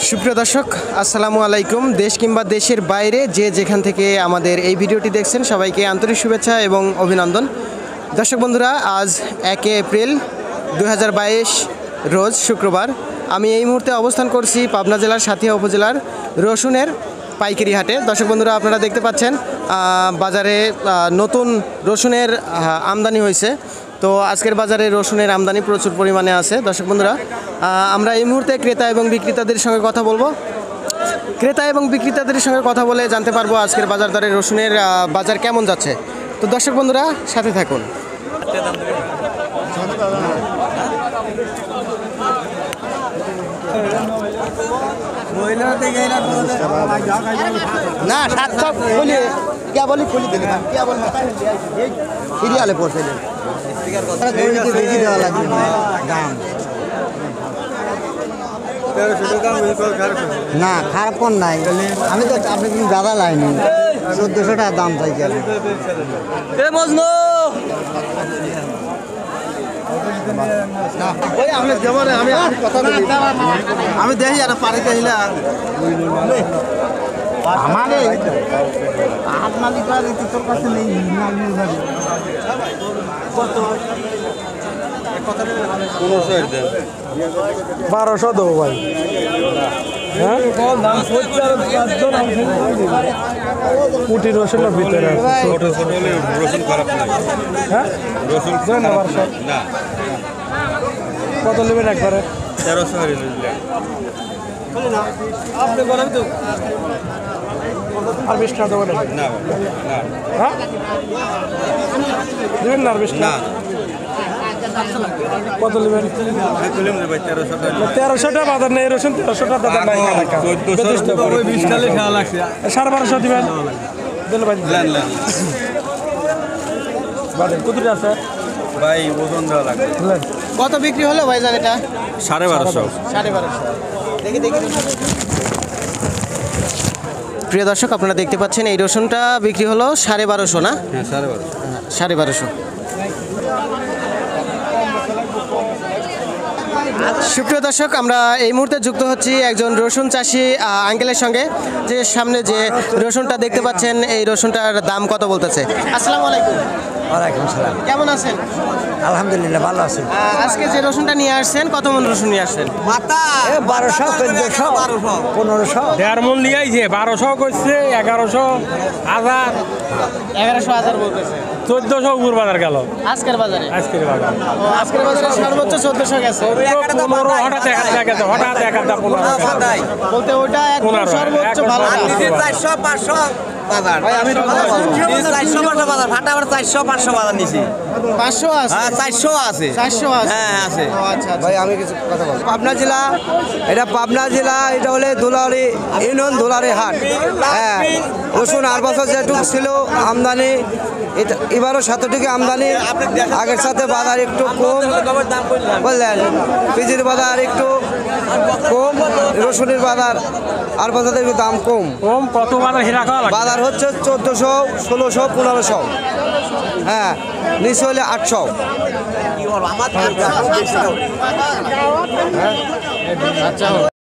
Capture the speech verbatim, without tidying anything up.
সুপ্রিয় দর্শক আসসালামু আলাইকুম। দেশ কিংবা দেশের বাইরে যে যেখান থেকে আমাদের এই ভিডিওটি দেখছেন সবাইকে আন্তরিক শুভেচ্ছা এবং অভিনন্দন। দর্শক বন্ধুরা, আজ একে এপ্রিল দুই হাজার বাইশ রোজ শুক্রবার। আমি এই মুহূর্তে অবস্থান করছি পাবনা জেলার সাথিয়া উপজেলার রসুনের পাইকারি হাটে। দর্শক বন্ধুরা, আপনারা দেখতে পাচ্ছেন বাজারে নতুন রসুনের আমদানি হয়েছে। তো আজকের বাজারে রসুনের আমদানি প্রচুর পরিমাণে আছে। দর্শক বন্ধুরা, আমরা এই মুহূর্তে ক্রেতা এবং বিক্রেতাদের সঙ্গে কথা বলবো। ক্রেতা এবং বিক্রেতাদের সঙ্গে কথা বলে জানতে পারবো আজকের বাজার দরে রসুনের বাজার কেমন যাচ্ছে। তো দর্শক বন্ধুরা, সাথে থাকুন। না সাতশো খুলি কে বলি খুলি দিলে কে বল সিরিয়ালে পড়ছে বেশি দেওয়া লাগবে দাম না খারাপ কোন নাই। আমি তো আপনি কিন্তু দাদা লাইনি চোদ্দশো টাকা দাম চাই কেন আমি দেখি আর পারে চাইলে আমারে আট মালিকার তোর কাছে নেই বারোশো দেবো ভাই। কুটি রসুনের ভিতরে কত নেবেন একবারে? তেরোশো আপনি বলেন তো আর বিশ টাকা দেবেন না? হ্যাঁ দেবেন না আর বিশ টাকা? কত নেবেন? তেরোশো টাকা বাজার নেই রসুন, তেরোশো টাকা দাদা নাই। সাড়ে বারোশো দিবেন কতটা আছে ভাই? ওজন দেওয়া লাগবে। কত বিক্রি হলো ভাই জান এটা? সাড়ে বারোশো। সাড়ে বারোশো দেখি দেখি প্রিয় দর্শক, আপনারা দেখতে পাচ্ছেন এই রসুনটা বিক্রি হলো সাড়ে বারোশো না? হ্যাঁ সাড়ে বারোশো। সাড়ে বারোশো। সুপ্রিয় দর্শক, আমরা এই মুহূর্তে যুক্ত হচ্ছি একজন রসুন চাষি আঙ্কেলের সঙ্গে। যে সামনে যে রসুনটা দেখতে পাচ্ছেন এই রসুনটার দাম কত বলতেছে? আসসালামু আলাইকুম। ওয়ালাইকুম সালাম। কেমন আছেন? আলহামদুলিল্লাহ ভালো আছি। আজকে যে রসুনটা নিয়ে আসছেন কত মন রসুন নিয়ে আসছেন? বারোশো চোদ্দশো পনেরোশো দেড় মন নিয়ে আইছে। বারোশো করছে, এগারোশো হাজার এগারোশো হাজার বলতেছে। চোদ্দশো উপর বাজার গেল আজকের বাজারে। আজকের বাজার আজকের বাজারে সর্বোচ্চ চোদ্দশো গেছে। পনেরো হঠাৎ এক হাজার গেছে, হঠাৎ এক হাজার পনেরো বলতে ওটা একদম সর্বোচ্চ ভালো। চারশো পাঁচশো বাজার চারশো পাঁচশো বাজার ফাটা আবার চারশো পাঁচশো বাজার নিছি। পাঁচশো আছে? চারশো আছে। চারশো আছে? হ্যাঁ আছে। আচ্ছা ভাই আমি কিছু কথা বলবো। পাবনা জেলা, এটা পাবনা জেলা, এটা হলে দুলারি ইউনিয়ন দুলারি হাট। হ্যাঁ রসুন আর বছর যেটুকু ছিল আমদানি, এটা এবারও সাতটুকু আমদানি। আগের সাথে বাজার একটু কম বুঝলেন, পিজির বাজার একটু কম, রসুনের বাজার আর বাজারে দাম কম। কম কত বাজার হিরা খাওয়া বাজার হচ্ছে চোদ্দোশো ষোলোশো পনেরোশো। হ্যাঁ নিচে হলে আটশো। আচ্ছা।